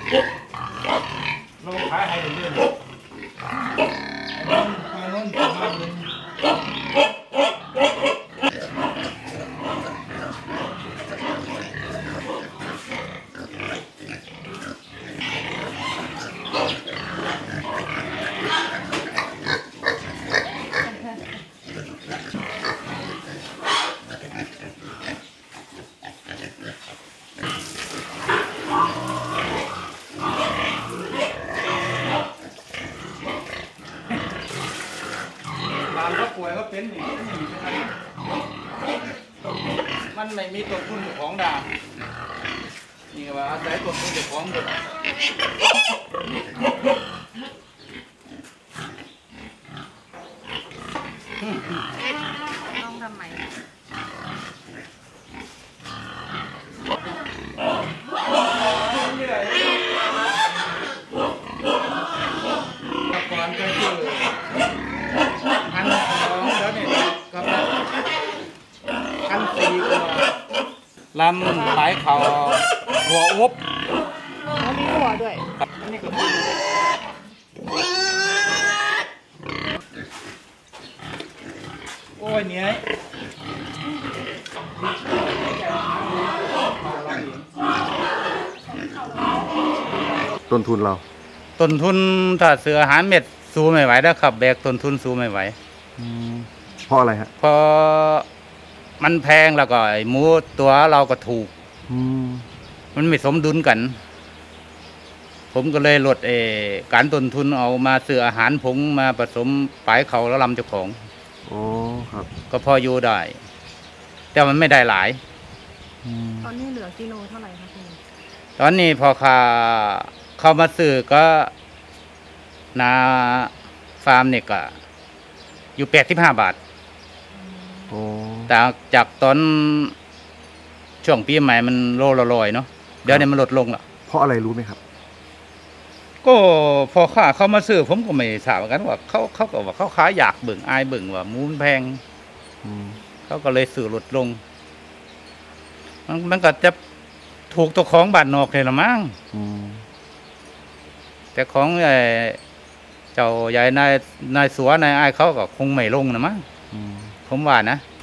เราขายให้เรื่อยๆอันนั้นประมาณนึงก็ป่วยก็เป็นอย่างนี้มันไม่มีต้นทุนของดานี่ว่าอาศัยต้นทุนของเด็กต้องทำไมก่อนก็คือ1,200แล้วเนี่ยกำลัง1,400กว่าลำสายเขาหัวอุบมีหัวด้วยอันนี้ก็โอ้ยเหนื่อยต้นทุนเราต้นทุนถ้าซื้ออาหารเม็ดสู้ไม่ไหวแล้วครับแบกต้นทุนสู้ไม่ไหวเพราะอะไรฮะเพราะมันแพงแล้วก็ไอ้หมูตัวเราก็ถูกมันไม่สมดุลกันผมก็เลยลดการต้นทุนเอามาซื้ออาหารผงมาผสมปลายเขาแล้วลำเจ้าของอ๋อครับก็พออยู่ได้แต่มันไม่ได้หลายตอนนี้เหลือกิโลเท่าไหร่คะคุณตอนนี้พอเข้ามาซื้อก็นาฟาร์มเนี่ยก็อยู่85 บาทแต่จากตอนช่วงปีใหม่มันโลละ100เนาะเดี๋ยวนี้มันลดลงละเพราะอะไรรู้ไหมครับก็พอข้าเข้ามาซื้อผมก็ไม่ทราบเหมือนกันว่าเขาก็ว่าเขาขายอยากเบิ่งอายเบิ่งว่ามูลแพงเขาก็เลยซื้อลดลงมันก็จะถูกตัวของบ้านนอกเลยละมั้งแต่ของเจ้าใหญ่นายสัวนายอายเขาก็คงไม่ลงนะมั้งผมว่านะ